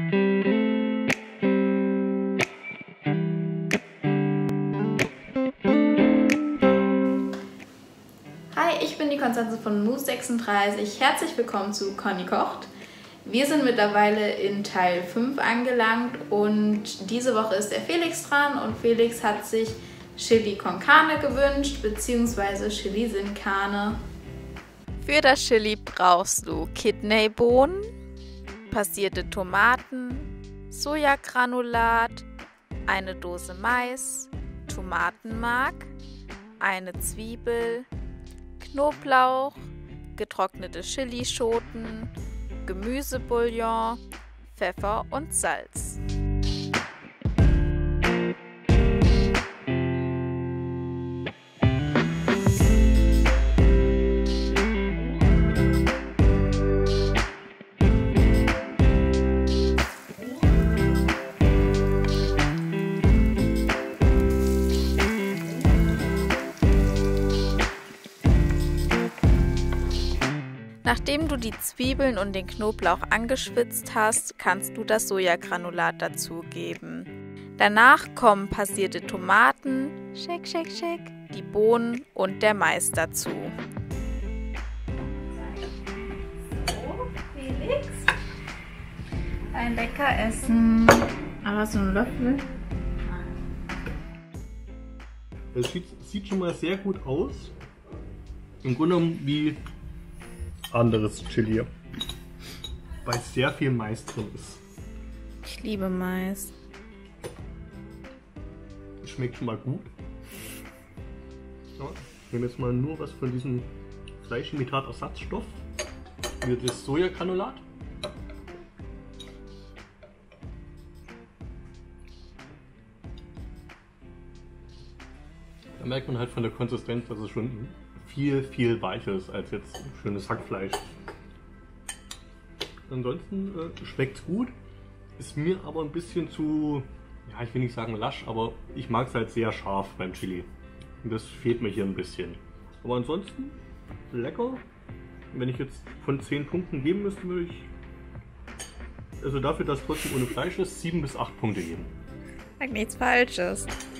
Hi, ich bin die Konstanze von Moose36. Herzlich willkommen zu Conny kocht. Wir sind mittlerweile in Teil 5 angelangt und diese Woche ist der Felix dran und Felix hat sich Chili con Carne gewünscht, beziehungsweise Chili sin Carne. Für das Chili brauchst du Kidneybohnen, passierte Tomaten, Sojagranulat, eine Dose Mais, Tomatenmark, eine Zwiebel, Knoblauch, getrocknete Chilischoten, Gemüsebouillon, Pfeffer und Salz. Nachdem du die Zwiebeln und den Knoblauch angeschwitzt hast, kannst du das Sojagranulat dazugeben. Danach kommen passierte Tomaten, shake, shake, shake, die Bohnen und der Mais dazu. So, Felix, ein lecker Essen. Aber so ein Löffel. Das sieht schon mal sehr gut aus. Im Grunde genommen wie anderes Chili, weil sehr viel Mais drin ist. Ich liebe Mais. Schmeckt schon mal gut. Ja, ich nehme jetzt mal nur was von diesem Fleischimitatersatzstoff, wie das Sojagranulat. Da merkt man halt von der Konsistenz, dass es schon viel weicher ist als jetzt schönes Hackfleisch. Ansonsten schmeckt es gut, ist mir aber ein bisschen zu, ja, ich will nicht sagen lasch, aber ich mag es halt sehr scharf beim Chili. Und das fehlt mir hier ein bisschen. Aber ansonsten lecker. Wenn ich jetzt von 10 Punkten geben müsste, würde ich, also dafür, dass es trotzdem ohne Fleisch ist, 7 bis 8 Punkte geben. Sag nichts Falsches.